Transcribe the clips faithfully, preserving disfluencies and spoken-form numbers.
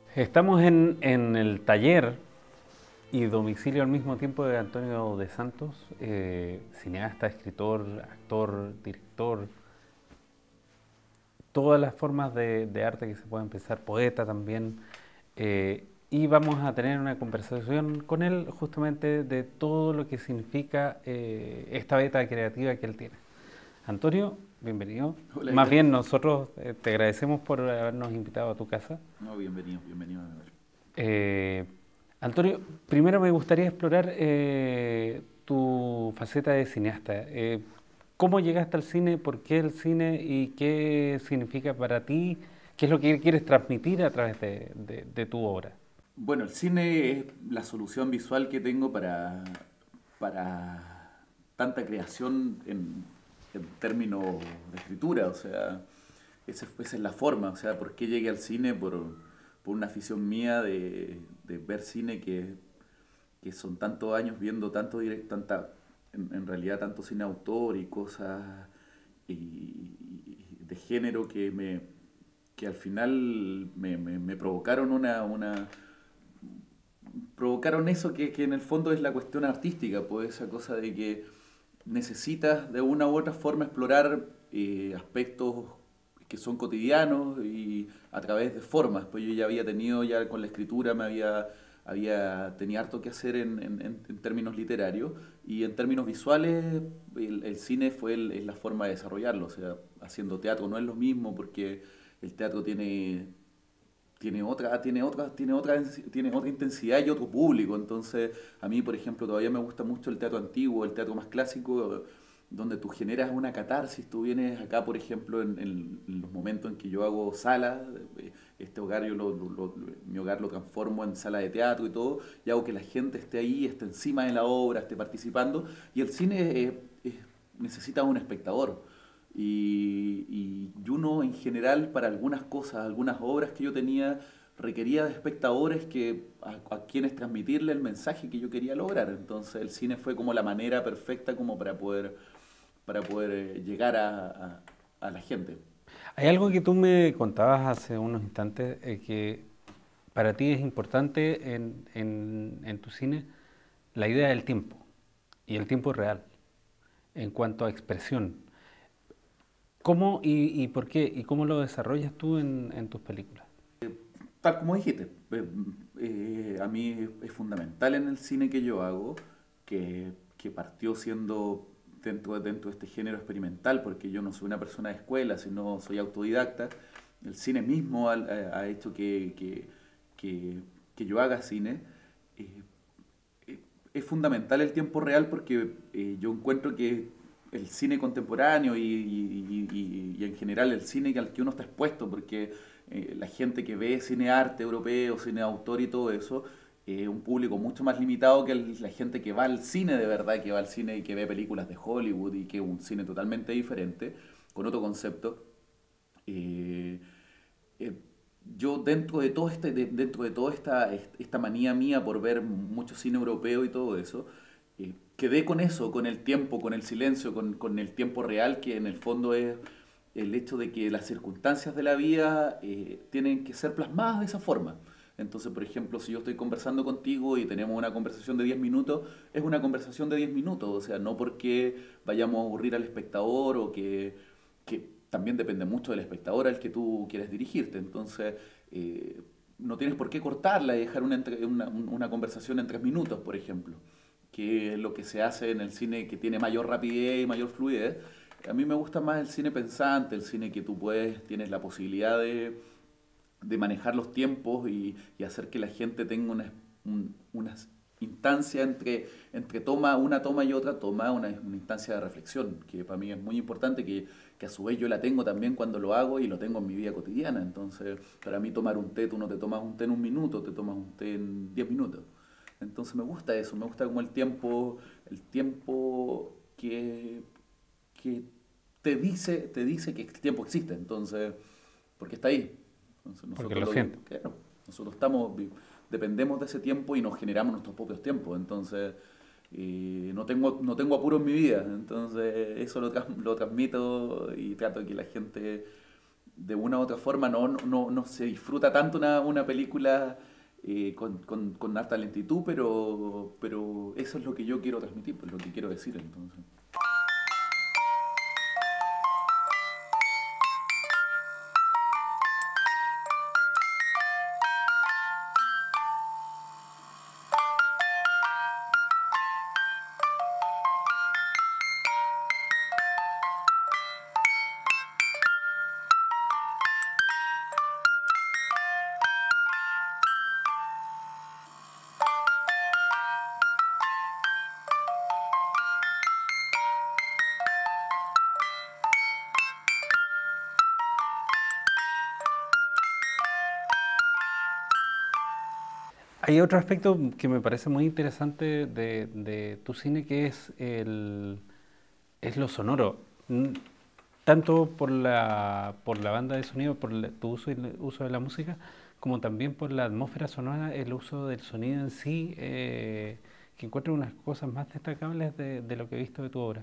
Estamos en, en el taller y domicilio al mismo tiempo de Antonio de Santos, eh, cineasta, escritor, actor, director, todas las formas de, de arte que se pueden pensar, poeta también. eh, y vamos a tener una conversación con él justamente de todo lo que significa eh, esta beta creativa que él tiene. Antonio, bienvenido. Hola, Más Iván. bien nosotros eh, te agradecemos por habernos invitado a tu casa. No, bienvenido, bienvenido a ver. Eh, Antonio, primero me gustaría explorar eh, tu faceta de cineasta. Eh, ¿Cómo llegaste al cine? ¿Por qué el cine? ¿Y qué significa para ti? ¿Qué es lo que quieres transmitir a través de, de- de tu obra? Bueno, el cine es la solución visual que tengo para, para tanta creación en, en términos de escritura. O sea, esa, es esa es la forma. O sea, ¿por qué llegué al cine? Por, por una afición mía de, de ver cine que, que son tantos años viendo tanto direct, tanta, en, en realidad tanto cine autor y cosas y, y de género que me que al final me, me- me provocaron una, una provocaron eso que, que en el fondo es la cuestión artística, pues esa cosa de que necesitas de una u otra forma explorar eh, aspectos que son cotidianos y a través de formas. Pues yo ya había tenido, ya con la escritura me había, había tenía harto que hacer en, en- en- en términos literarios y en términos visuales el, el cine fue el- es la forma de desarrollarlo. O sea, haciendo teatro no es lo mismo porque el teatro tiene tiene otra, tiene otra, tiene otra, tiene otra intensidad y otro público. Entonces, a mí, por ejemplo, todavía me gusta mucho el teatro antiguo, el teatro más clásico, donde tú generas una catarsis. Tú vienes acá, por ejemplo, en, en- en los momentos en que yo hago sala, eh, este hogar, yo lo, lo- lo- mi hogar lo transformo en sala de teatro y todo, y hago que la gente esté ahí, esté encima de la obra, esté participando. Y el cine eh, eh, necesita un espectador. Y, y uno en general para algunas cosas, algunas obras que yo tenía, requería de espectadores que, a, a quienes transmitirle el mensaje que yo quería lograr. Entonces el cine fue como la manera perfecta como para poder, para poder eh, llegar a, a- a la gente. Hay algo que tú me contabas hace unos instantes eh, que para ti es importante en, en- en tu cine, la idea del tiempo y el tiempo real en cuanto a expresión. ¿Cómo y, y por qué? ¿Y cómo lo desarrollas tú en, en tus películas? Tal como dijiste, eh, eh, a mí es fundamental en el cine que yo hago, que, que partió siendo dentro, dentro de este género experimental, porque yo no soy una persona de escuela, sino soy autodidacta. El cine mismo ha, ha- ha hecho que, que, que- que yo haga cine. Eh, eh, es fundamental el tiempo real porque eh, yo encuentro que el cine contemporáneo y, y- y- y en general el cine al que uno está expuesto, porque eh, la gente que ve cine arte europeo, cine de autor y todo eso, es un público mucho más limitado que el- la gente que va al cine de verdad, que va al cine y que ve películas de Hollywood y que es un cine totalmente diferente, con otro concepto. Eh, eh, yo dentro de todo este, de- dentro de toda esta, esta manía mía por ver mucho cine europeo y todo eso, eh, quedé con eso, con el tiempo, con el silencio, con, con el tiempo real, que en el fondo es el hecho de que las circunstancias de la vida eh, tienen que ser plasmadas de esa forma. Entonces, por ejemplo, si yo estoy conversando contigo y tenemos una conversación de diez minutos, es una conversación de diez minutos, o sea, no porque vayamos a aburrir al espectador o que, que también depende mucho del espectador al que tú quieres dirigirte. Entonces, eh, no tienes por qué cortarla y dejar una, entre- una, una conversación en tres minutos, por ejemplo, que es lo que se hace en el cine que tiene mayor rapidez y mayor fluidez. A mí me gusta más el cine pensante, el cine que tú puedes, tienes la posibilidad de, de manejar los tiempos y, y hacer que la gente tenga una, un- una instancia entre, entre toma, una toma y otra toma, una, una instancia de reflexión, que para mí es muy importante, que, que a su vez yo la tengo también cuando lo hago y lo tengo en mi vida cotidiana. Entonces, para mí tomar un té, tú no te tomas un té en un minuto, te tomas un té en diez minutos. Entonces me gusta eso, me gusta como el tiempo, el tiempo que, que te dice, te dice que el tiempo existe, entonces, porque está ahí. Entonces Porque nosotros lo lo, siento. claro, nosotros estamos, dependemos de ese tiempo y nos generamos nuestros propios tiempos. Entonces, eh, no tengo, no tengo apuro en mi vida. Entonces, eso lo, tras- lo transmito y trato de que la gente de una u otra forma no, no, no se disfruta tanto una, una película eh, con, con, con harta lentitud, pero, pero eso es lo que yo quiero transmitir, pues lo que quiero decir entonces. Hay otro aspecto que me parece muy interesante de, de tu cine que es, el, es lo sonoro. N- Tanto por la, por la banda de sonido, por la- tu uso, y el uso de la música, como también por la atmósfera sonora, el uso del sonido en sí, eh, que encuentro unas cosas más destacables de, de lo que he visto de tu obra.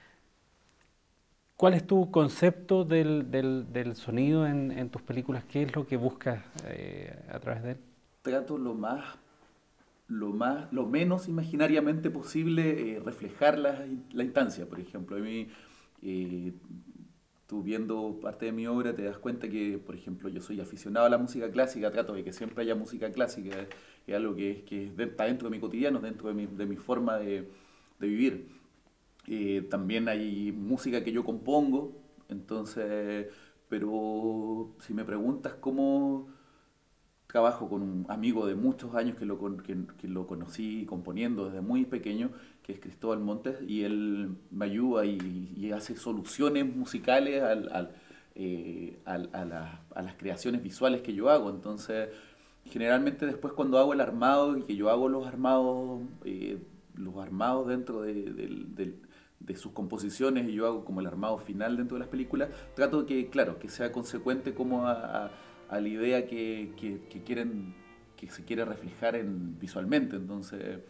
¿Cuál es tu concepto del, del- del sonido en, en tus películas? ¿Qué es lo que buscas eh, a través de él? Trato lo más, lo más, lo menos imaginariamente posible eh, reflejar la, la instancia. Por ejemplo, a mí, eh, tú viendo parte de mi obra te das cuenta que, por ejemplo, yo soy aficionado a la música clásica, trato de que siempre haya música clásica, es, es algo que, es- que es de- está dentro de mi cotidiano, dentro de mi, de mi forma de, de vivir. Eh, también hay música que yo compongo, entonces, pero si me preguntas cómo trabajo con un amigo de muchos años que lo, con- que, que lo conocí componiendo desde muy pequeño, que es Cristóbal Montes, y él me ayuda y, y hace soluciones musicales al, al, eh, al- a, la- a las creaciones visuales que yo hago. Entonces, generalmente después cuando hago el armado y que yo hago los armados, eh, los armados dentro de, del- del- de sus composiciones y yo hago como el armado final dentro de las películas, trato que, claro, que sea consecuente como a, a- a la idea que, que- que quieren, que se quiere reflejar en, visualmente. Entonces,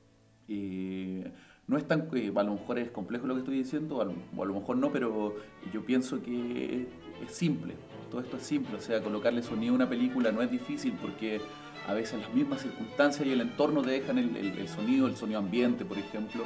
eh, no es tan, eh, a lo mejor es complejo lo que estoy diciendo, a lo- o a lo mejor no, pero yo pienso que es simple. Todo esto es simple, o sea, colocarle sonido a una película no es difícil porque a veces las mismas circunstancias y el entorno te dejan el, el- el sonido, el sonido ambiente, por ejemplo,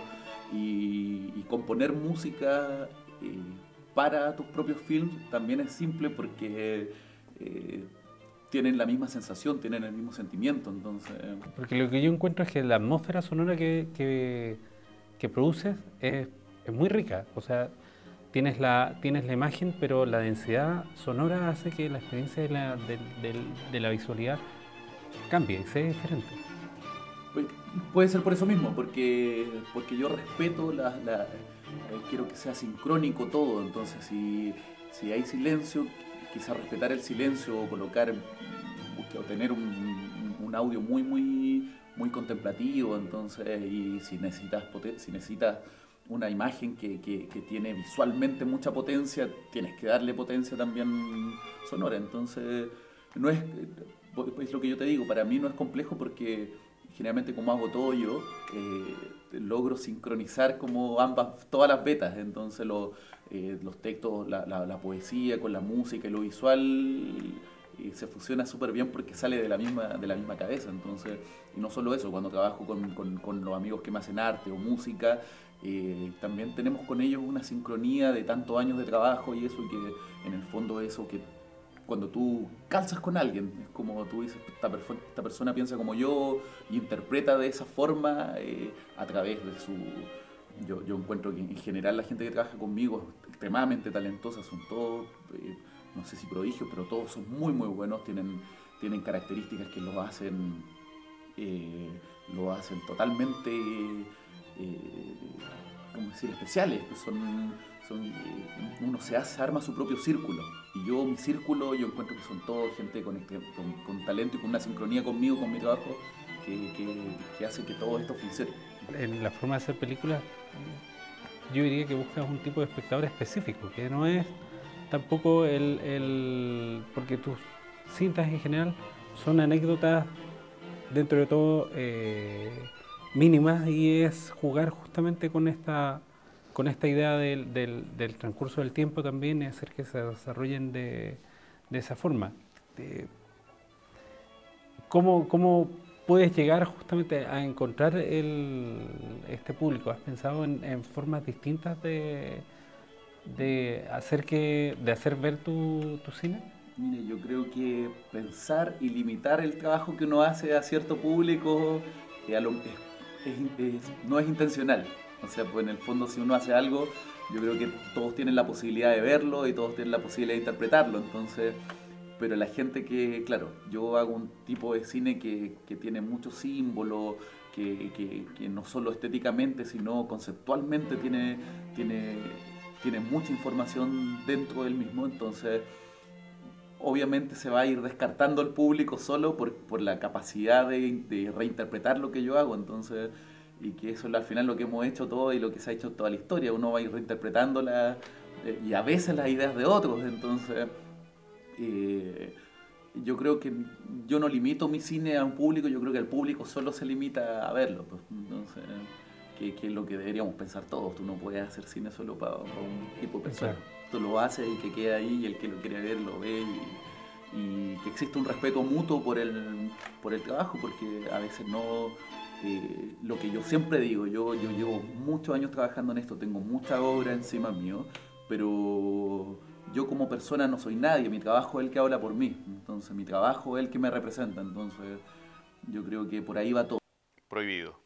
y, y componer música eh, para tus propios films también es simple porque eh, tienen la misma sensación, tienen el mismo sentimiento, entonces... Porque lo que yo encuentro es que la atmósfera sonora que, que, que produces es, es muy rica. O sea, tienes la, tienes la imagen, pero la densidad sonora hace que la experiencia de la, del- del- de la visualidad cambie, sea diferente. Pues, puede ser por eso mismo, porque, porque yo respeto la, la- eh, quiero que sea sincrónico todo, entonces si, si hay silencio, quizás respetar el silencio o colocar, mm, o tener un, un audio muy, muy, muy contemplativo, entonces, y si necesitas, poten- si necesitas una imagen que, que, que tiene visualmente mucha potencia, tienes que darle potencia también sonora, entonces, no es, es lo que yo te digo, para mí no es complejo porque generalmente como hago todo yo, eh, logro sincronizar como ambas, todas las betas, entonces lo, eh, los textos, la, la, la, poesía con la música y lo visual eh, se fusiona súper bien porque sale de la misma, de la misma cabeza, entonces, y no solo eso, cuando trabajo con, con, con los amigos que me hacen arte o música, eh, también tenemos con ellos una sincronía de tantos años de trabajo y eso que en el fondo eso que cuando tú calzas con alguien, es como tú dices, esta, esta persona piensa como yo y interpreta de esa forma eh, a través de su... Yo, yo encuentro que en general la gente que trabaja conmigo es extremadamente talentosa, son todos, eh, no sé si prodigios, pero todos son muy muy buenos, tienen, tienen características que los hacen, eh, lo hacen totalmente, eh, ¿cómo decir?, especiales, que son, son, eh, uno se hace, arma su propio círculo. Y yo, mi círculo, yo encuentro que son todos gente con, este, con, con talento y con una sincronía conmigo, con mi trabajo, que, que, que hace que todo esto funcione. En la forma de hacer películas, yo diría que buscas un tipo de espectador específico, que no es tampoco el, el porque tus cintas en general son anécdotas dentro de todo eh, mínimas y es jugar justamente con esta con esta idea del, del, del transcurso del tiempo también y hacer que se desarrollen de, de esa forma. Eh, ¿cómo, ¿Cómo puedes llegar justamente a encontrar el, este público? ¿Has pensado en, en formas distintas de, de, hacer, que, de hacer ver tu, tu cine? Mire, yo creo que pensar y limitar el trabajo que uno hace a cierto público eh, a lo- es- es- es- no es intencional. O sea, pues en el fondo si uno hace algo, yo creo que todos tienen la posibilidad de verlo y todos tienen la posibilidad de interpretarlo. Entonces, pero la gente que, claro, yo hago un tipo de cine que, que tiene muchos símbolos, que, que- que no solo estéticamente, sino conceptualmente tiene, tiene, tiene mucha información dentro del mismo. Entonces obviamente se va a ir descartando el público solo por, por la capacidad de, de reinterpretar lo que yo hago, entonces, y que eso es al final lo que hemos hecho todo y lo que se ha hecho en toda la historia, uno va a ir reinterpretando la, eh, y a veces las ideas de otros, entonces eh, yo creo que yo no limito mi cine a un público, yo creo que el público solo se limita a verlo, pues, entonces, que, que es lo que deberíamos pensar todos, tú no puedes hacer cine solo para, para un tipo de personas, Claro. tú lo haces y que quede ahí y el que lo quiere ver lo ve y, y que existe un respeto mutuo por el, por el trabajo, porque a veces no, eh, lo que yo siempre digo, yo, yo llevo muchos años trabajando en esto, tengo mucha obra encima mío, pero yo como persona no soy nadie, mi trabajo es el que habla por mí, entonces mi trabajo es el que me representa, entonces yo creo que por ahí va todo. Prohibido.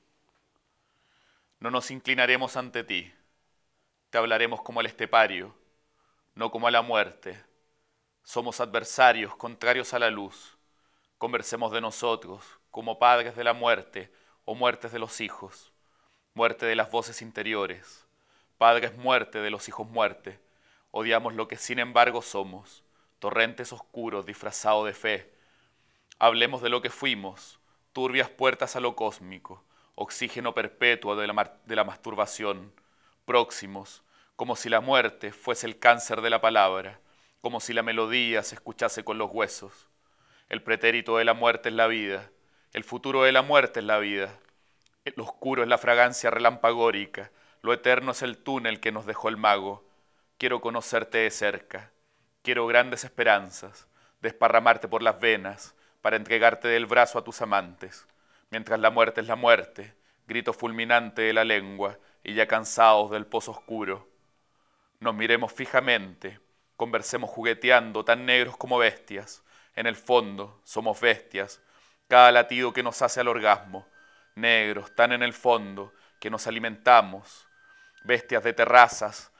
No nos inclinaremos ante ti, te hablaremos como al estepario, no como a la muerte. Somos adversarios, contrarios a la luz. Conversemos de nosotros, como padres de la muerte o muertes de los hijos, muerte de las voces interiores, padres muerte de los hijos muerte. Odiamos lo que sin embargo somos, torrentes oscuros disfrazados de fe. Hablemos de lo que fuimos, turbias puertas a lo cósmico, oxígeno perpetuo de la, mar- de la masturbación, próximos, como si la muerte fuese el cáncer de la palabra, como si la melodía se escuchase con los huesos. El pretérito de la muerte es la vida, el futuro de la muerte es la vida, lo oscuro es la fragancia relampagórica, lo eterno es el túnel que nos dejó el mago. Quiero conocerte de cerca, quiero grandes esperanzas, desparramarte por las venas, para entregarte del brazo a tus amantes, mientras la muerte es la muerte, grito fulminante de la lengua, y ya cansados del pozo oscuro. Nos miremos fijamente, conversemos jugueteando, tan negros como bestias. En el fondo somos bestias, cada latido que nos hace al orgasmo, negros, tan en el fondo, que nos alimentamos, bestias de terrazas.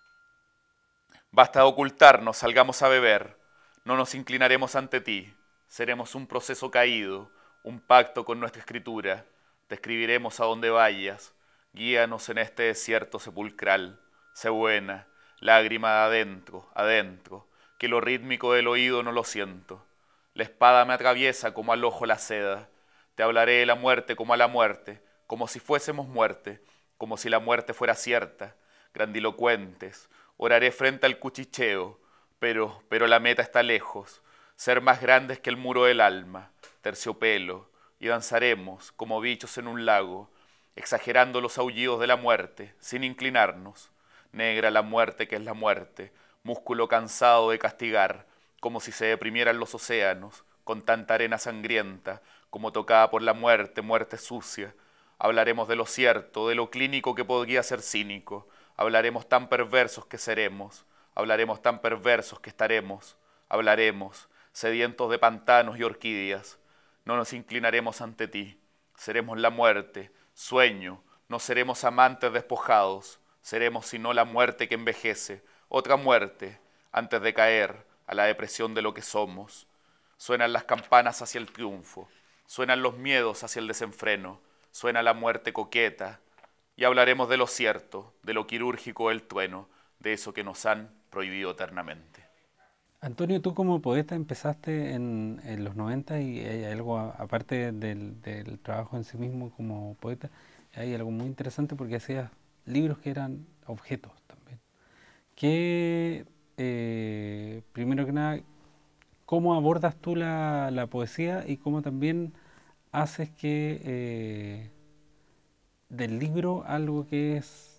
Basta de ocultarnos, salgamos a beber, no nos inclinaremos ante ti, seremos un proceso caído, un pacto con nuestra escritura, te escribiremos a donde vayas, guíanos en este desierto sepulcral, sé buena, lágrima de adentro, adentro, que lo rítmico del oído no lo siento, la espada me atraviesa como al ojo la seda, te hablaré de la muerte como a la muerte, como si fuésemos muerte, como si la muerte fuera cierta, grandilocuentes, oraré frente al cuchicheo, pero, pero la meta está lejos, ser más grandes que el muro del alma, terciopelo, y danzaremos como bichos en un lago, exagerando los aullidos de la muerte, sin inclinarnos. Negra la muerte que es la muerte, músculo cansado de castigar, como si se deprimieran los océanos, con tanta arena sangrienta, como tocada por la muerte, muerte sucia. Hablaremos de lo cierto, de lo clínico que podría ser cínico. Hablaremos tan perversos que seremos, hablaremos tan perversos que estaremos. Hablaremos, sedientos de pantanos y orquídeas. No nos inclinaremos ante ti. Seremos la muerte, sueño, no seremos amantes despojados. Seremos sino la muerte que envejece, otra muerte, antes de caer a la depresión de lo que somos. Suenan las campanas hacia el triunfo, suenan los miedos hacia el desenfreno, suena la muerte coqueta, y hablaremos de lo cierto, de lo quirúrgico del trueno, de eso que nos han prohibido eternamente. Antonio, tú como poeta empezaste en, en los noventa y hay algo, a- aparte del, del trabajo en sí mismo como poeta, hay algo muy interesante porque hacías libros que eran objetos también. Que, eh, primero que nada, ¿cómo abordas tú la, la poesía y cómo también haces que eh, del libro algo que es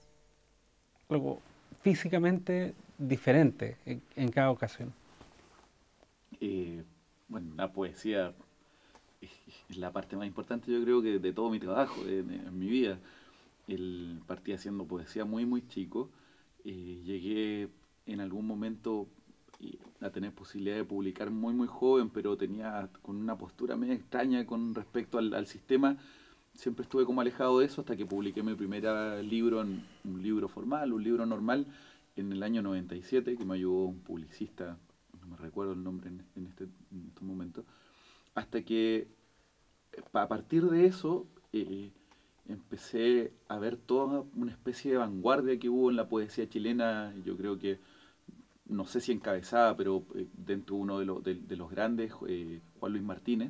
algo físicamente diferente en, en cada ocasión? Eh, bueno, la poesía es, es la parte más importante, yo creo, que de todo mi trabajo, de- de- en mi vida. El, partí haciendo poesía muy, muy chico. Eh, llegué en algún momento eh, a tener posibilidad de publicar muy, muy joven, pero tenía con una postura medio extraña con respecto al, al sistema. Siempre estuve como alejado de eso hasta que publiqué mi primer ah, libro, en, un libro formal, un libro normal, en el año noventa y siete, que me ayudó un publicista, no me recuerdo el nombre en, en este, en estos momentos, hasta que eh, a partir de eso eh, empecé a ver toda una especie de vanguardia que hubo en la poesía chilena. Yo creo que, no sé si encabezada, pero eh, dentro de uno de, los de, de los grandes, eh, Juan Luis Martínez,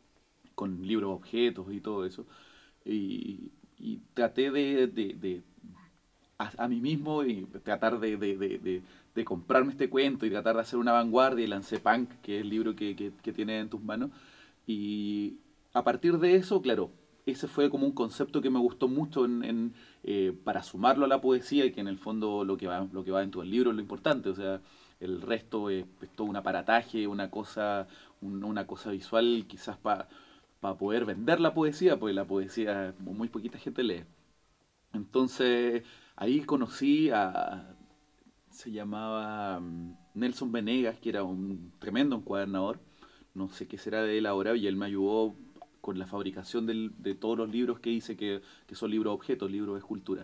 con libros objetos y todo eso. Y, y traté de, de, de a, a, mí mismo y tratar de, de, de, de, de comprarme este cuento y tratar de hacer una vanguardia, y lancé Punk, que es el libro que, que, que tienes en tus manos. Y a partir de eso, claro, ese fue como un concepto que me gustó mucho en, en, eh, para sumarlo a la poesía, y que en el fondo lo que va, lo que va dentro del libro es lo importante. O sea, el resto es, es todo un aparataje, una cosa, un, una cosa visual, quizás para pa poder vender la poesía, porque la poesía muy poquita gente lee. Entonces ahí conocí a, se llamaba mm, Nelson Venegas, que era un tremendo encuadernador. No sé qué será de él ahora, y él me ayudó con la fabricación del, de todos los libros que hice, que, que son libros objetos, libros de escultura.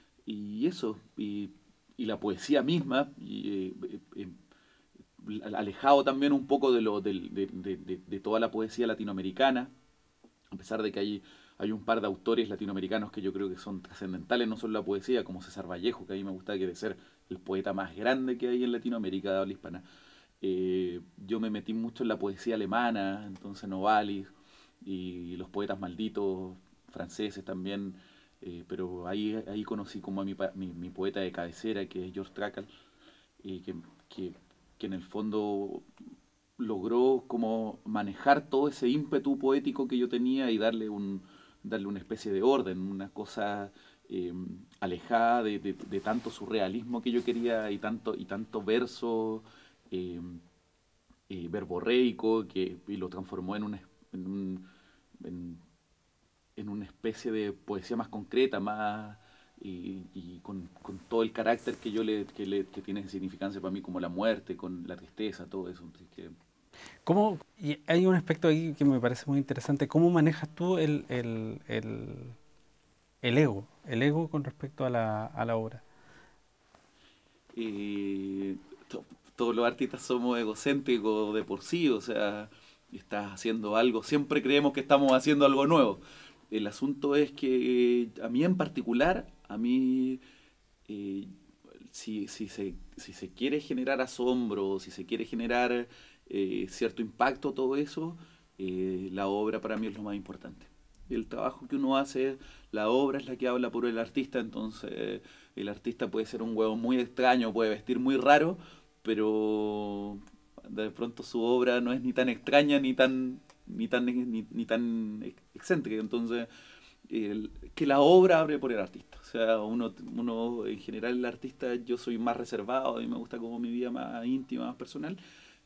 Y eso, y, y la poesía misma, y, eh, eh, eh, alejado también un poco de, lo, de, de, de, de toda la poesía latinoamericana, a pesar de que hay, hay un par de autores latinoamericanos que yo creo que son trascendentales, no solo la poesía, como César Vallejo, que a mí me gusta que de ser el poeta más grande que hay en Latinoamérica de habla hispana. Eh, yo me metí mucho en la poesía alemana, entonces Novalis y los poetas malditos franceses también, eh, pero ahí, ahí conocí como a mi, mi, mi poeta de cabecera, que es George Trakl, y que, que, que en el fondo logró como manejar todo ese ímpetu poético que yo tenía y darle un darle una especie de orden, una cosa eh, alejada de, de, de, tanto surrealismo que yo quería, y tanto y tanto verso eh, eh, verborreico, que y lo transformó en una en, un, en, en una especie de poesía más concreta, más y, y con, con, todo el carácter que yo le que, le que tiene significancia para mí, como la muerte, con la tristeza, todo eso. Así que ¿Cómo, y hay un aspecto ahí que me parece muy interesante, ¿cómo manejas tú el, el, el, el ego, el ego con respecto a la, a la obra? eh, to- todos los artistas somos egocéntricos de por sí, o sea, estás haciendo algo, siempre creemos que estamos haciendo algo nuevo. El asunto es que eh, a mí en particular, a mí, eh, si, si se, si se quiere generar asombro, si se quiere generar eh, cierto impacto, todo eso, eh, la obra para mí es lo más importante. El trabajo que uno hace, la obra es la que habla por el artista. Entonces el artista puede ser un huevo muy extraño, puede vestir muy raro, pero de pronto su obra no es ni tan extraña ni tan ni tan ni, ni tan excéntrica. Entonces el, que la obra abre por el artista. O sea, uno, uno en general, el artista, yo soy más reservado, a mí me gusta como mi vida más íntima, más personal,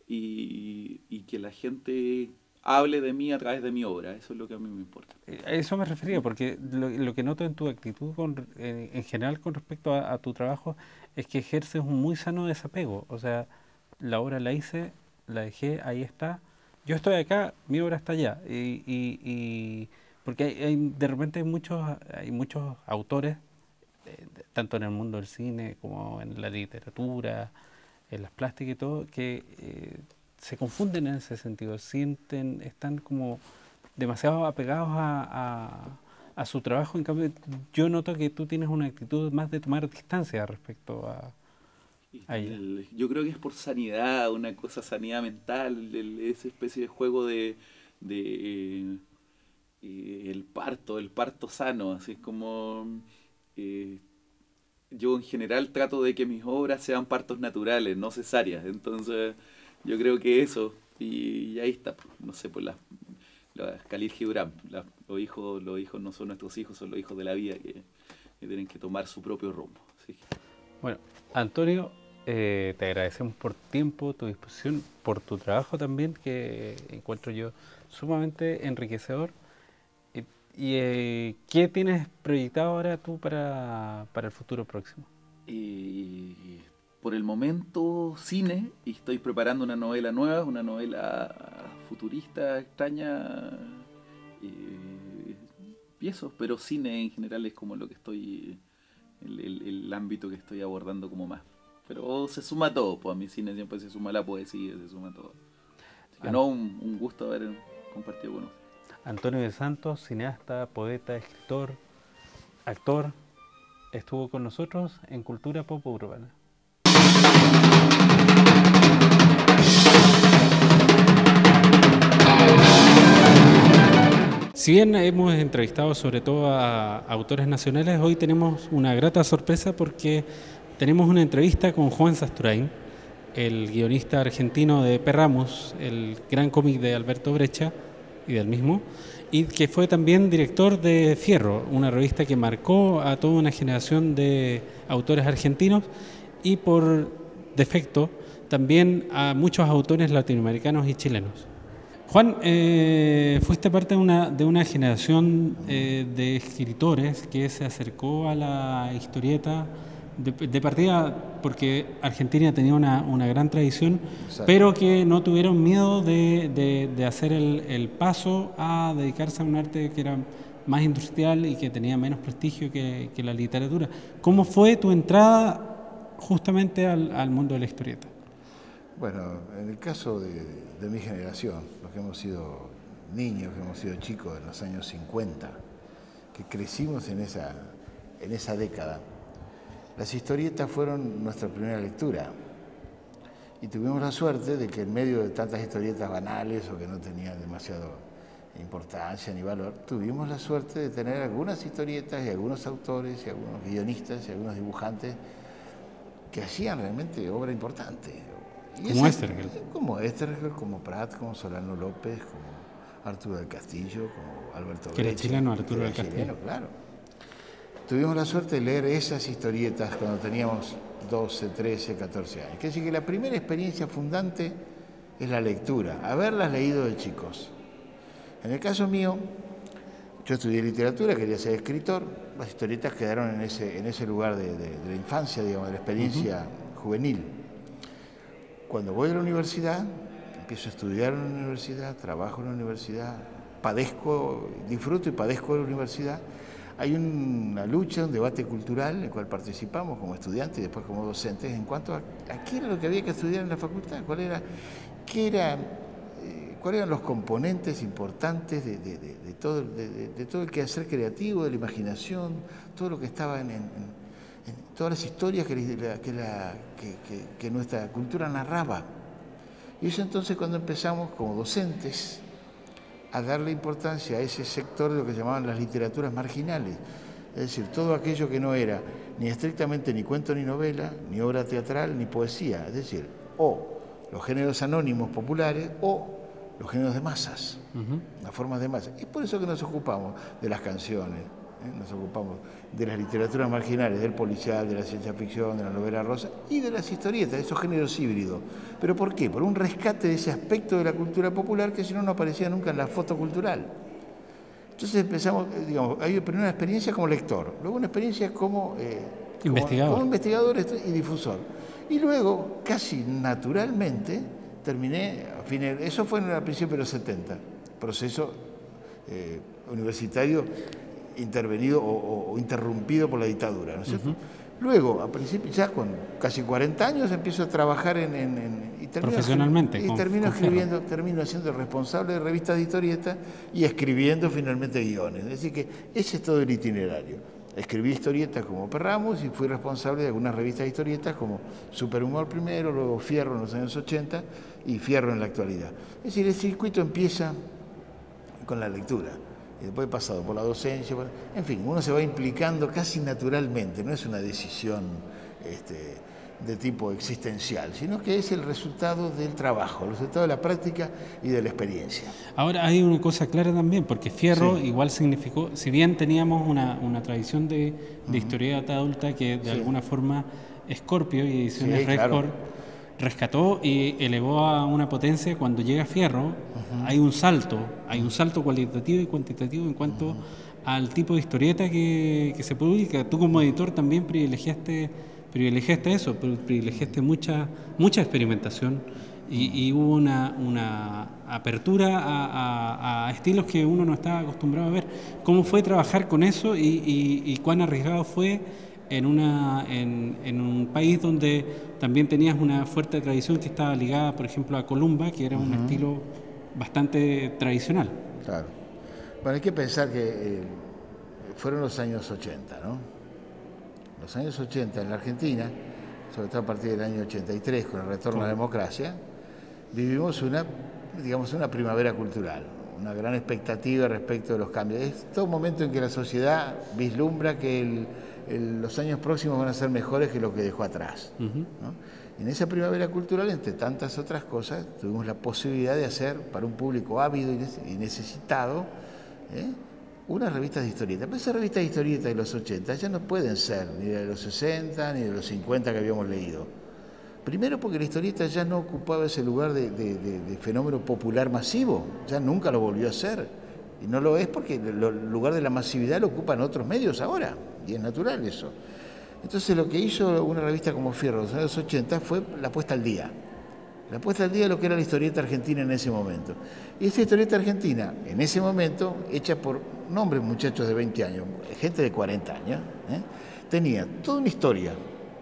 y, y que la gente hable de mí a través de mi obra. Eso es lo que a mí me importa. Eh, A eso me refería, porque lo, lo que noto en tu actitud con, eh, en general con respecto a, a tu trabajo es que ejerces un muy sano desapego. O sea, la obra la hice, la dejé, ahí está. Yo estoy acá, mi obra está allá. Y, y, y- porque hay, hay- de repente hay muchos, hay muchos autores, eh, de- tanto en el mundo del cine como en la literatura, en las plásticas y todo, que eh, se confunden en ese sentido, sienten, están como demasiado apegados a, a- a su trabajo. En cambio, yo noto que tú tienes una actitud más de tomar distancia respecto a, a ella. El- yo creo que es por sanidad, una cosa, sanidad mental, el- esa especie de juego de, de eh, el parto, el parto sano, así como eh, yo en general trato de que mis obras sean partos naturales, no cesáreas. Entonces yo creo que eso, y, ahí está, pues, no sé, pues las la Khalil Gibran, la- los hijos, los hijos no son nuestros hijos, son los hijos de la vida, que, que tienen que tomar su propio rumbo. Así que, Bueno, Antonio, Eh, te agradecemos por tu tiempo, tu disposición, por tu trabajo también, que encuentro yo sumamente enriquecedor. ¿Y, y, eh, qué tienes proyectado ahora tú para, para el futuro próximo? Y por el momento, cine, y estoy preparando una novela nueva, una novela futurista, extraña, eh, y eso, pero cine en general es como lo que estoy, el, el, el ámbito que estoy abordando como más. Pero se suma todo, pues a mi cine siempre se suma la poesía, se suma todo. Así que An no, un, un gusto haber compartido con ustedes. Antonio de Santos, cineasta, poeta, escritor, actor, estuvo con nosotros en Cultura Pop Urbana. Si bien hemos entrevistado sobre todo a autores nacionales, hoy tenemos una grata sorpresa porque tenemos una entrevista con Juan Sasturain, el guionista argentino de Perramos, el gran cómic de Alberto Breccia y del mismo, y que fue también director de Fierro, una revista que marcó a toda una generación de autores argentinos y por defecto también a muchos autores latinoamericanos y chilenos. Juan, eh, fuiste parte de una, de una generación eh, de escritores que se acercó a la historieta de, de partida porque Argentina tenía una, una gran tradición, exacto, pero que no tuvieron miedo de, de, de hacer el, el paso a dedicarse a un arte que era más industrial y que tenía menos prestigio que, que la literatura. ¿Cómo fue tu entrada justamente al, al mundo de la historieta? Bueno, en el caso de, de mi generación, los que hemos sido niños, que hemos sido chicos en los años cincuenta, que crecimos en esa, en esa década, las historietas fueron nuestra primera lectura. Y tuvimos la suerte de que en medio de tantas historietas banales o que no tenían demasiada importancia ni valor, tuvimos la suerte de tener algunas historietas y algunos autores y algunos guionistas y algunos dibujantes que hacían realmente obra importante. Y como esa, Estergel. Como Estergel, como Prat, como Solano López, como Arturo del Castillo, como Alberto Breccia. Que era chileno, Arturo del Castillo. Chileno, claro. Tuvimos la suerte de leer esas historietas cuando teníamos doce, trece, catorce años. Quiere decir que la primera experiencia fundante es la lectura, haberlas leído de chicos. En el caso mío, yo estudié literatura, quería ser escritor, las historietas quedaron en ese, en ese lugar de, de, de la infancia, digamos, de la experiencia uh-huh. juvenil. Cuando voy a la universidad, empiezo a estudiar en la universidad, trabajo en la universidad, padezco, disfruto y padezco de la universidad. Hay una lucha, un debate cultural en el cual participamos como estudiantes y después como docentes en cuanto a, a qué era lo que había que estudiar en la facultad, cuál era, qué era, eh, cuáles eran los componentes importantes de, de, de, de, todo, de, de, de todo el quehacer creativo, de la imaginación, todo lo que estaba en, en, en todas las historias que, la, que, la, que, que, que nuestra cultura narraba. Y eso entonces cuando empezamos como docentes a darle importancia a ese sector de lo que llamaban las literaturas marginales, es decir, todo aquello que no era ni estrictamente ni cuento ni novela, ni obra teatral, ni poesía, es decir, o los géneros anónimos populares o los géneros de masas, uh-huh. las formas de masas. Y por eso que nos ocupamos de las canciones, ¿eh? nos ocupamos de las literaturas marginales, del policial, de la ciencia ficción, de la novela rosa y de las historietas, de esos géneros híbridos. ¿Pero por qué? Por un rescate de ese aspecto de la cultura popular que si no no aparecía nunca en la foto cultural. Entonces empezamos, digamos, hay primero una experiencia como lector, luego una experiencia como, eh, investigador. como, como investigador y difusor. Y luego, casi naturalmente, terminé, a fines, eso fue a principios de los setenta, proceso eh, universitario intervenido o, o, o interrumpido por la dictadura, ¿no es cierto? Uh-huh. Luego, a principios, ya con casi cuarenta años, empiezo a trabajar en... en, en y termino, profesionalmente. Y con, termino con escribiendo, Ferro. termino siendo responsable de revistas de historietas y escribiendo finalmente guiones. Es decir que ese es todo el itinerario. Escribí historietas como Perramos y fui responsable de algunas revistas de historietas como Superhumor primero, luego Fierro en los años ochenta y Fierro en la actualidad. Es decir, el circuito empieza con la lectura. Y después he pasado por la docencia, por... en fin, uno se va implicando casi naturalmente, no es una decisión este, de tipo existencial, sino que es el resultado del trabajo, el resultado de la práctica y de la experiencia. Ahora hay una cosa clara también, porque Fierro sí. igual significó, si bien teníamos una, una tradición de, de uh-huh. historieta adulta que de sí. alguna forma Scorpio y Ediciones Sí, claro. Record rescató y elevó a una potencia. Cuando llega Fierro, uh-huh. hay un salto, hay un salto cualitativo y cuantitativo en cuanto uh-huh. al tipo de historieta que, que se publica. Tú como editor también privilegiaste, privilegiaste eso, privilegiaste mucha, mucha experimentación y, y hubo una, una apertura a, a, a estilos que uno no estaba acostumbrado a ver. ¿Cómo fue trabajar con eso y, y, y cuán arriesgado fue en, una, en, en un país donde también tenías una fuerte tradición que estaba ligada, por ejemplo, a Columba, que era uh-huh. un estilo bastante tradicional? Claro. Bueno, hay que pensar que eh, fueron los años ochenta, ¿no? Los años ochenta en la Argentina, sobre todo a partir del año ochenta y tres, con el retorno ¿Cómo? a la democracia, vivimos una, digamos, una primavera cultural, una gran expectativa respecto de los cambios. Es todo un momento en que la sociedad vislumbra que el, el, los años próximos van a ser mejores que lo que dejó atrás, uh-huh. ¿no? En esa primavera cultural, entre tantas otras cosas, tuvimos la posibilidad de hacer para un público ávido y necesitado ¿eh? unas revistas de historieta. Pero esas revistas de historieta de los ochenta ya no pueden ser ni de los sesenta ni de los cincuenta que habíamos leído. Primero porque la historieta ya no ocupaba ese lugar de, de, de, de fenómeno popular masivo, ya nunca lo volvió a ser. Y no lo es porque el lugar de la masividad lo ocupan otros medios ahora, y es natural eso. Entonces lo que hizo una revista como Fierro en los años ochenta fue la puesta al día. La puesta al día de lo que era la historieta argentina en ese momento. Y esta historieta argentina, en ese momento, hecha por nombres muchachos de veinte años, gente de cuarenta años, ¿eh? tenía toda una historia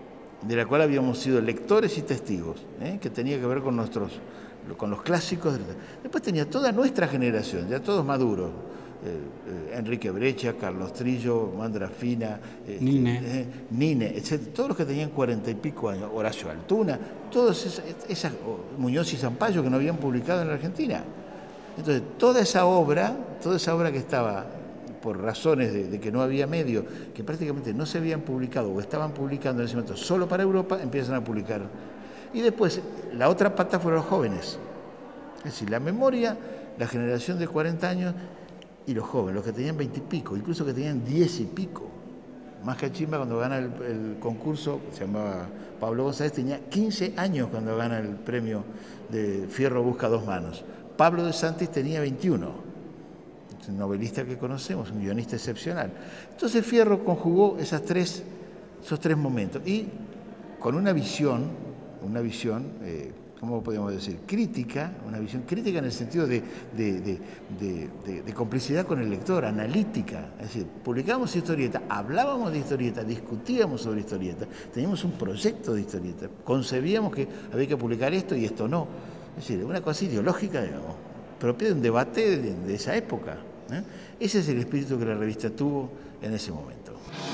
de la cual habíamos sido lectores y testigos, ¿eh? que tenía que ver con nuestros, con los clásicos. Después tenía toda nuestra generación, ya todos maduros, eh, eh, Enrique Brecha, Carlos Trillo, Mandra Fina, eh, Nine, eh, Nine, etcétera, todos los que tenían cuarenta y pico años, Horacio Altuna, todos esas, esas Muñoz y Zampayo que no habían publicado en la Argentina. Entonces, toda esa obra, toda esa obra que estaba por razones de, de que no había medio, que prácticamente no se habían publicado o estaban publicando en ese momento solo para Europa, empiezan a publicar. Y después, la otra pata fueron los jóvenes. Es decir, la memoria, la generación de cuarenta años y los jóvenes, los que tenían veinte y pico, incluso que tenían diez y pico. Más Cachimba, cuando gana el, el concurso, se llamaba Pablo González, tenía quince años cuando gana el premio de Fierro Busca Dos Manos. Pablo de Santis tenía veintiuno. Un novelista que conocemos, un guionista excepcional. Entonces Fierro conjugó esas tres, esos tres momentos y con una visión, una visión, eh, ¿cómo podemos decir? Crítica, una visión crítica en el sentido de, de, de, de, de, de complicidad con el lector, analítica. Es decir, publicábamos historieta, hablábamos de historieta, discutíamos sobre historieta, teníamos un proyecto de historieta, concebíamos que había que publicar esto y esto no. Es decir, una cosa ideológica, digamos, propia de un debate de, de esa época. ¿eh? Ese es el espíritu que la revista tuvo en ese momento.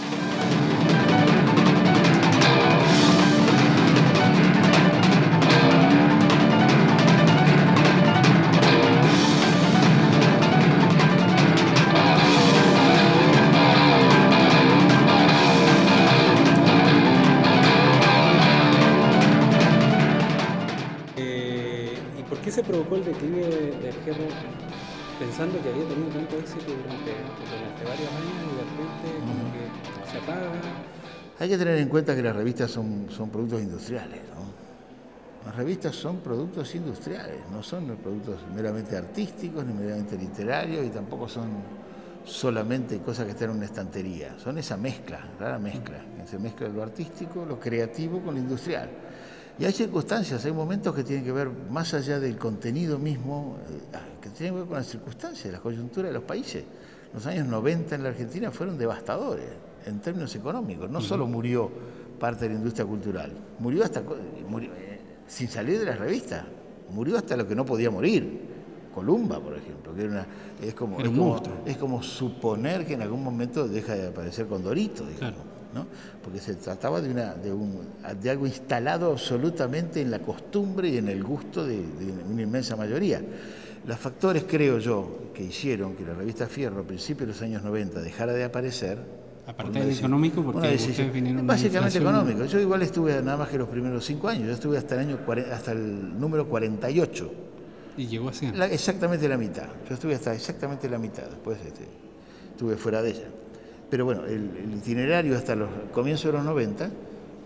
Eh, ¿y por qué se provocó el declive del Fierro? Pensando que había tenido tanto éxito durante, durante varios años y de repente como que se apaga. Hay que tener en cuenta que las revistas son, son productos industriales, ¿no? Las revistas son productos industriales, no son productos meramente artísticos ni meramente literarios y tampoco son solamente cosas que están en una estantería. Son esa mezcla, rara mezcla, que se mezcla lo artístico, lo creativo con lo industrial. Y hay circunstancias, hay momentos que tienen que ver más allá del contenido mismo, que tienen que ver con las circunstancias, la coyuntura de los países. Los años noventa en la Argentina fueron devastadores en términos económicos. No solo murió parte de la industria cultural, murió hasta murió, eh, sin salir de las revistas, murió hasta lo que no podía morir. Columba, por ejemplo, que era una, es, como, es, como, es como suponer que en algún momento deja de aparecer Condorito, digamos. Claro. ¿No? Porque se trataba de, una, de, un, de algo instalado absolutamente en la costumbre y en el gusto de, de una inmensa mayoría. Los factores, creo yo, que hicieron que la revista Fierro a principios de los años noventa dejara de aparecer. Aparte del económico, porque ustedes vinieron básicamente económico. Yo igual estuve nada más que los primeros cinco años, yo estuve hasta el, año, hasta el número cuarenta y ocho. Y llegó a cien. La, exactamente la mitad. Yo estuve hasta exactamente la mitad, después este, estuve fuera de ella. Pero bueno, el, el itinerario hasta los comienzos de los noventa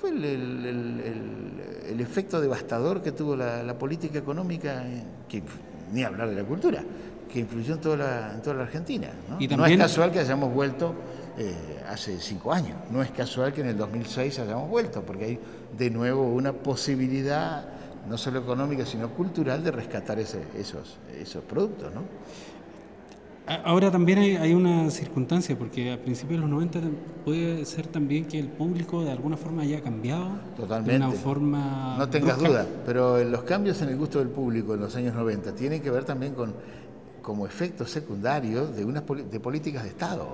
fue el, el, el, el, el efecto devastador que tuvo la, la política económica, que, ni hablar de la cultura, que influyó en toda la, en toda la Argentina, ¿no? Y también, no es casual que hayamos vuelto eh, hace cinco años, no es casual que en el dos mil seis hayamos vuelto, porque hay de nuevo una posibilidad, no solo económica, sino cultural, de rescatar ese, esos, esos productos, ¿no? Ahora también hay, hay una circunstancia, porque a principios de los noventa puede ser también que el público de alguna forma haya cambiado. Totalmente. De una forma no tengas brusca. duda, pero los cambios en el gusto del público en los años noventa tienen que ver también con como efecto secundario de unas de políticas de Estado.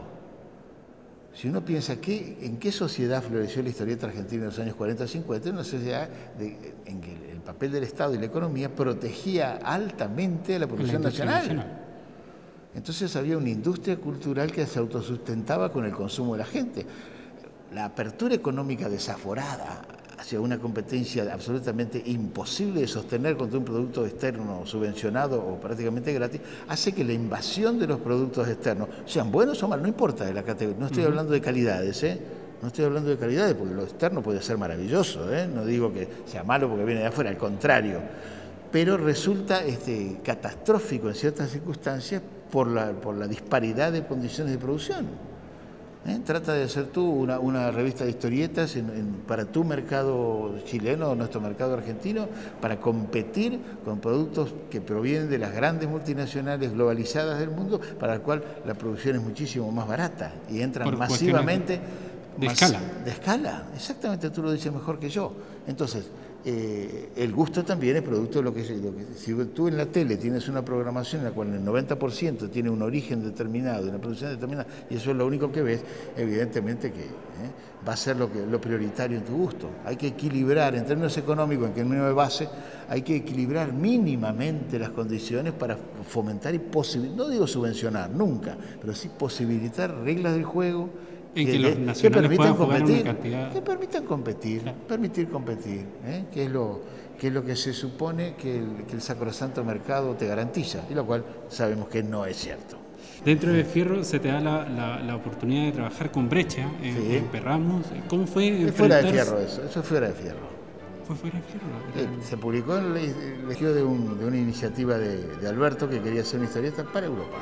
Si uno piensa que, en qué sociedad floreció la historieta argentina en los años cuarenta cincuenta, una sociedad de, en que el papel del Estado y la economía protegía altamente a la producción nacional. nacional. Entonces había una industria cultural que se autosustentaba con el consumo de la gente. La apertura económica desaforada hacia una competencia absolutamente imposible de sostener contra un producto externo subvencionado o prácticamente gratis, hace que la invasión de los productos externos, sean buenos o malos, no importa de la categoría, no estoy uh-huh. hablando de calidades, ¿eh? No estoy hablando de calidades, porque lo externo puede ser maravilloso, ¿eh? No digo que sea malo porque viene de afuera, al contrario, pero resulta este, catastrófico en ciertas circunstancias por la, por la disparidad de condiciones de producción. ¿Eh? Trata de hacer tú una, una revista de historietas en, en, para tu mercado chileno o nuestro mercado argentino, para competir con productos que provienen de las grandes multinacionales globalizadas del mundo, para el cual la producción es muchísimo más barata y entran por masivamente. De mas, escala. De escala, exactamente, tú lo dices mejor que yo. Entonces, eh, el gusto también es producto de lo que, lo que... Si tú en la tele tienes una programación en la cual el noventa por ciento tiene un origen determinado, una producción determinada, y eso es lo único que ves, evidentemente que eh, va a ser lo, que, lo prioritario en tu gusto. Hay que equilibrar, en términos económicos, en términos de base, hay que equilibrar mínimamente las condiciones para fomentar y posibilitar, no digo subvencionar, nunca, pero sí posibilitar reglas del juego, en que, que los nacionales que permitan competir, cantidad... que permitan competir, claro. permitir competir, ¿eh? que es lo que es lo que se supone que el, que el sacrosanto mercado te garantiza, y lo cual sabemos que no es cierto. Dentro de Fierro se te da la, la, la oportunidad de trabajar con Brecha en, sí. en Perramos. ¿Cómo fue? Es fuera de Fierro eso, eso es fuera de Fierro. ¿Fue fuera de Fierro? Sí, se publicó en el legio de, un, de una iniciativa de, de Alberto, que quería hacer una historieta para Europa.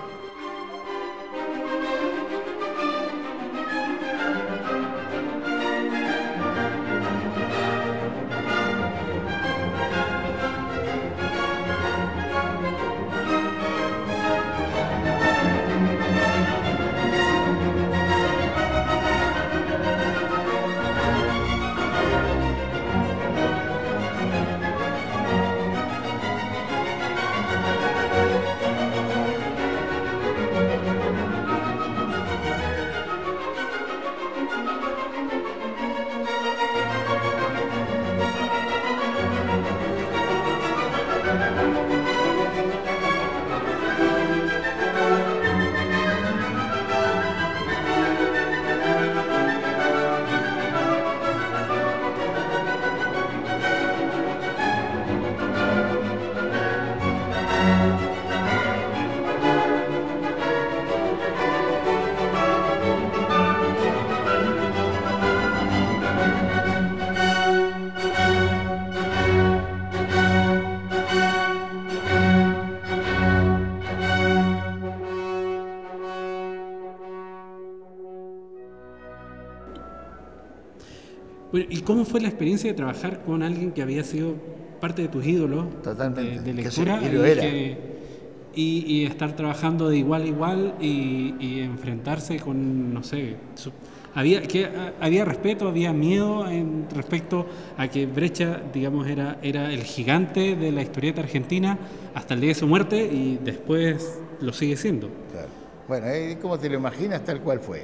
Bueno, ¿y cómo fue la experiencia de trabajar con alguien que había sido parte de tus ídolos Totalmente. de, de lectura que sí, y, y, lo era. Que, y, y estar trabajando de igual a igual y, y enfrentarse con, no sé, su, había, que, había respeto, había miedo en respecto a que Brecha, digamos, era, era el gigante de la historieta argentina hasta el día de su muerte y después lo sigue siendo? Claro. Bueno, eh, como te lo imaginas, tal cual fue.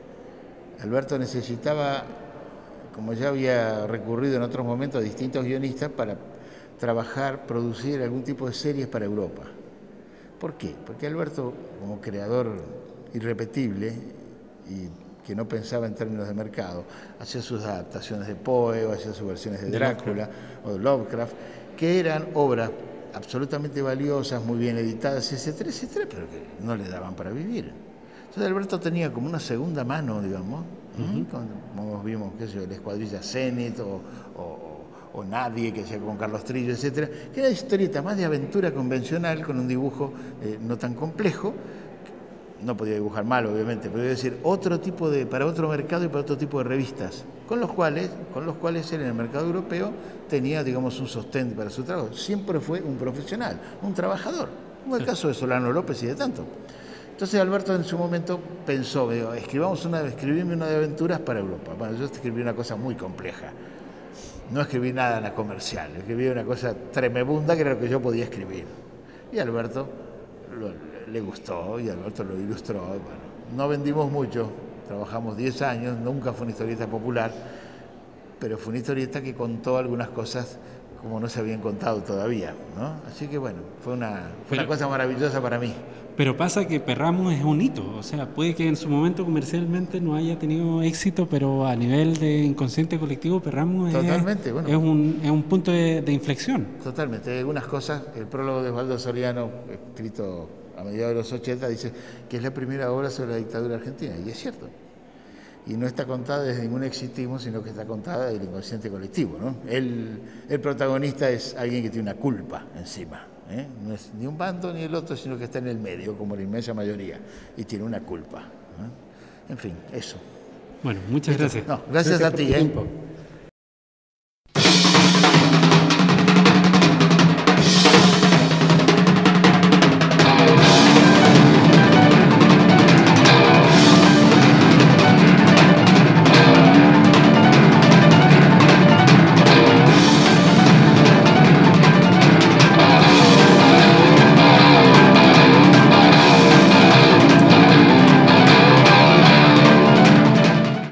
Alberto necesitaba, como ya había recurrido en otros momentos a distintos guionistas, para trabajar, producir algún tipo de series para Europa. ¿Por qué? Porque Alberto, como creador irrepetible y que no pensaba en términos de mercado, hacía sus adaptaciones de Poe, o hacía sus versiones de Drácula o de Lovecraft, que eran obras absolutamente valiosas, muy bien editadas, etcétera, etcétera, pero que no le daban para vivir. Entonces Alberto tenía como una segunda mano, digamos, uh-huh. con, como vimos, qué sé yo, la escuadrilla Zenit o, o, o Nadie, que sea con Carlos Trillo, etcétera, que era historieta más de aventura convencional, con un dibujo eh, no tan complejo. No podía dibujar mal, obviamente, pero iba a decir otro tipo de, para otro mercado y para otro tipo de revistas, con los cuales, con los cuales él en el mercado europeo tenía, digamos, un sostén para su trabajo. Siempre fue un profesional, un trabajador, como el caso de Solano López y de tanto. Entonces Alberto en su momento pensó, digo, escribamos una, escribirme una de aventuras para Europa. Bueno, yo escribí una cosa muy compleja. No escribí nada en la comercial, escribí una cosa tremebunda que era lo que yo podía escribir. Y Alberto lo, le gustó y Alberto lo ilustró. Bueno, no vendimos mucho, trabajamos diez años, nunca fue una historieta popular, pero fue una historieta que contó algunas cosas como no se habían contado todavía, ¿no? Así que bueno, fue una, fue pero, una cosa maravillosa para mí. Pero pasa que Perramos es un hito, o sea, puede que en su momento comercialmente no haya tenido éxito, pero a nivel de inconsciente colectivo, Perramos Totalmente, es, bueno. es, un, es un punto de, de inflexión. Totalmente, hay algunas cosas, el prólogo de Osvaldo Soriano, escrito a mediados de los ochenta, dice que es la primera obra sobre la dictadura argentina, y es cierto. Y no está contada desde ningún exitismo, sino que está contada del inconsciente colectivo, ¿no? El, el protagonista es alguien que tiene una culpa encima, ¿eh? No es ni un bando ni el otro, sino que está en el medio, como la inmensa mayoría, y tiene una culpa, ¿eh? En fin, eso. Bueno, muchas gracias. No, gracias, gracias a ti, ¿eh?